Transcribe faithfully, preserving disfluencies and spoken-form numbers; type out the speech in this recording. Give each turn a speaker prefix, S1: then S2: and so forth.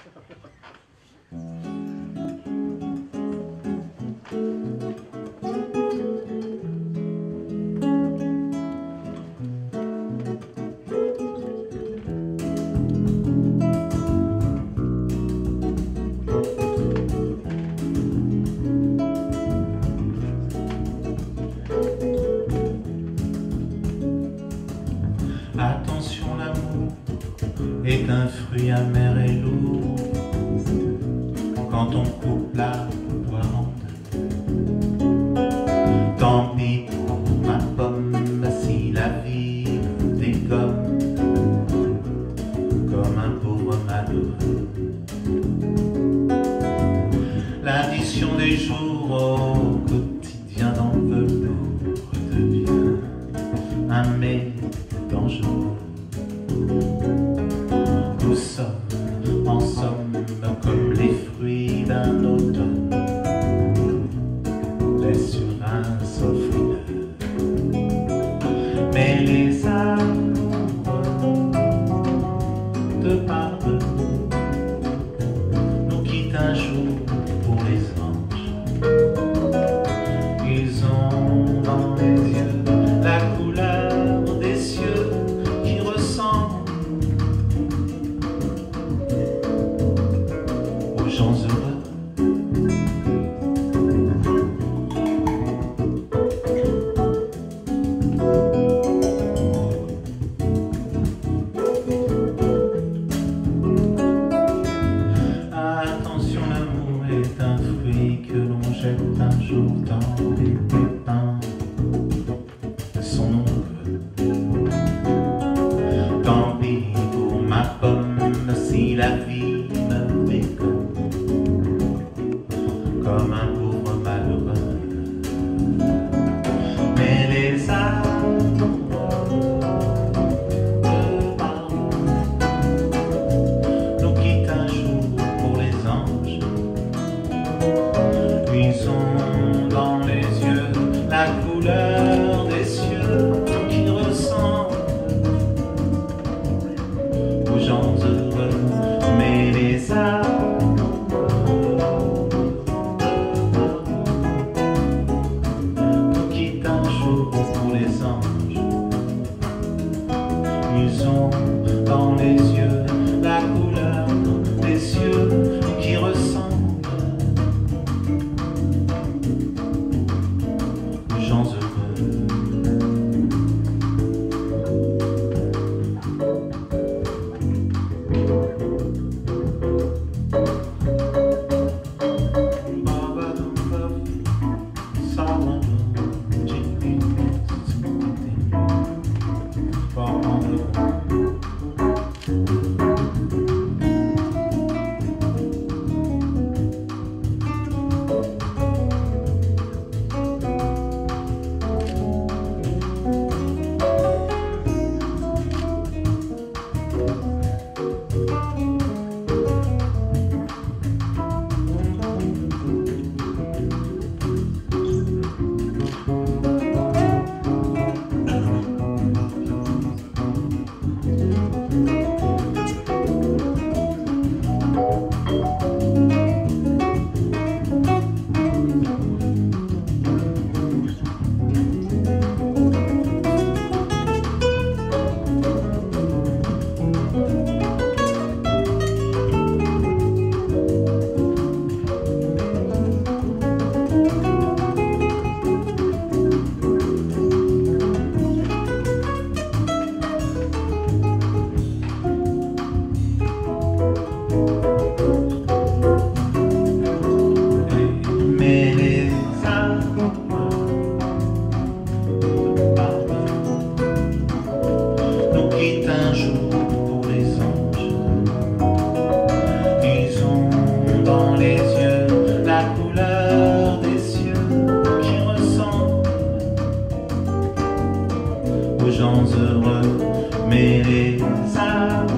S1: Attention, l'amour est un fruit amer et lourd. Quand on coupe la poire en deux, tant pis pour ma pomme si la vie me dégomme comme un pauvre malheureux. L'addition des jours au quotidien dans le velours devient un mets dangereux. Nous sommes en somme comme les fruits d'un automne, laissés sur un sol frileux. Mais les amoureux de par eux nous quittent un jour pour les anges. Ils ont dans les yeux la couleur des cieux qui ressemble aux gens heureux. Attention, l'amour est un fruit que l'on jette un jour dans les pépins de son ombre. Tant pis pour ma pomme si la vie me dégomme comme un pauvre malheureux. Mais les amoureux de par nous quittent un jour pour les anges. Ils ont dans les yeux la couleur des cieux qui ressemble aux gens heureux. Mais les amoureux nous quittent un jour pour les anges. Ils ont dans les yeux la couleur des cieux qui ressemblent aux gens heureux. Un jour pour les anges, ils ont dans les yeux la couleur des cieux qui ressemble aux gens heureux. Mais les amoureux